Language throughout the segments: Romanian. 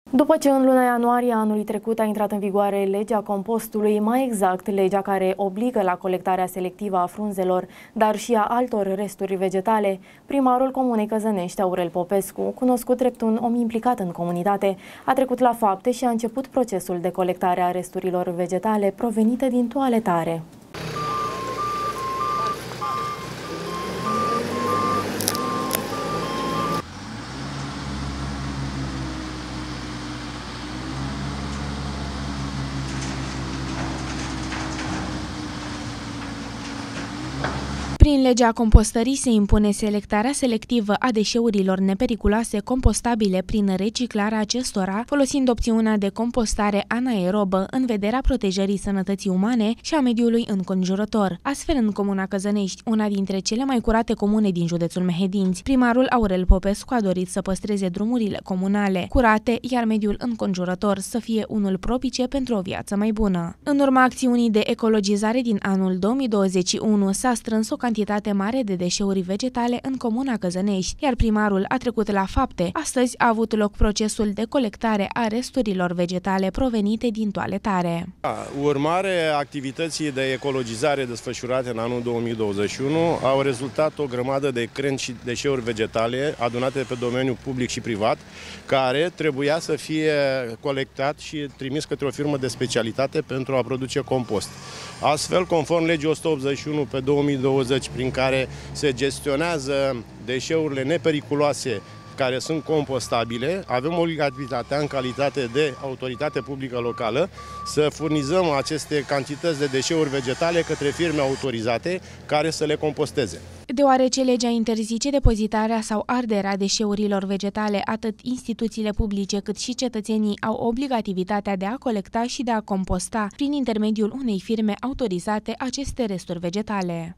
După ce în luna ianuarie anului trecut a intrat în vigoare legea compostului, mai exact legea care obligă la colectarea selectivă a frunzelor, dar și a altor resturi vegetale, primarul comunei Căzănești, Aurel Popescu, cunoscut drept un om implicat în comunitate, a trecut la fapte și a început procesul de colectare a resturilor vegetale provenite din toaletare. Prin legea compostării se impune selectarea selectivă a deșeurilor nepericuloase compostabile prin reciclarea acestora, folosind opțiunea de compostare anaerobă în vederea protejării sănătății umane și a mediului înconjurător. Astfel, în comuna Căzănești, una dintre cele mai curate comune din județul Mehedinți, primarul Aurel Popescu a dorit să păstreze drumurile comunale curate, iar mediul înconjurător să fie unul propice pentru o viață mai bună. În urma acțiunii de ecologizare din anul 2021 s-a strâns o cantitate mare de deșeuri vegetale în comuna Căzănești, iar primarul a trecut la fapte. Astăzi a avut loc procesul de colectare a resturilor vegetale provenite din toaletare. Urmare activității de ecologizare desfășurate în anul 2021 au rezultat o grămadă de crengi și deșeuri vegetale adunate pe domeniul public și privat, care trebuia să fie colectat și trimis către o firmă de specialitate pentru a produce compost. Astfel, conform legii 181 pe 2020, prin care se gestionează deșeurile nepericuloase care sunt compostabile, avem obligativitatea în calitate de autoritate publică locală să furnizăm aceste cantități de deșeuri vegetale către firme autorizate care să le composteze. Deoarece legea interzice depozitarea sau arderea deșeurilor vegetale, atât instituțiile publice cât și cetățenii au obligativitatea de a colecta și de a composta prin intermediul unei firme autorizate aceste resturi vegetale.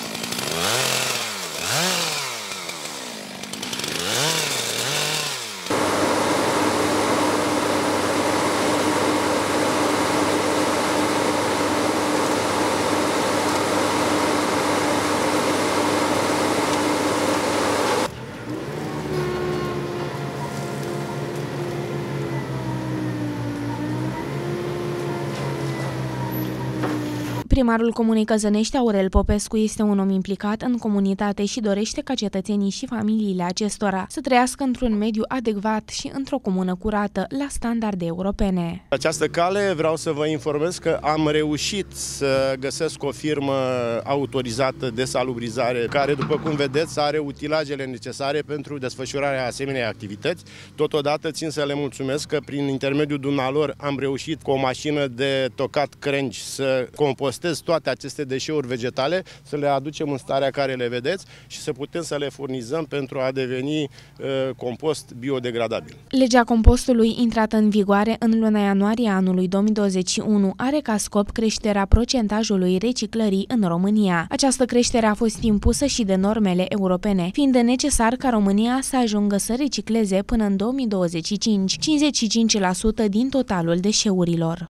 Primarul comunei Căzănești, Aurel Popescu, este un om implicat în comunitate și dorește ca cetățenii și familiile acestora să trăiască într-un mediu adecvat și într-o comună curată, la standarde europene. Pe această cale vreau să vă informez că am reușit să găsesc o firmă autorizată de salubrizare, care, după cum vedeți, are utilajele necesare pentru desfășurarea asemenea activități. Totodată țin să le mulțumesc că prin intermediul dumnealor am reușit cu o mașină de tocat crengi să compostez toate aceste deșeuri vegetale, să le aducem în starea care le vedeți și să putem să le furnizăm pentru a deveni compost biodegradabil. Legea compostului, intrată în vigoare în luna ianuarie anului 2021, are ca scop creșterea procentajului reciclării în România. Această creștere a fost impusă și de normele europene, fiind necesar ca România să ajungă să recicleze până în 2025 55% din totalul deșeurilor.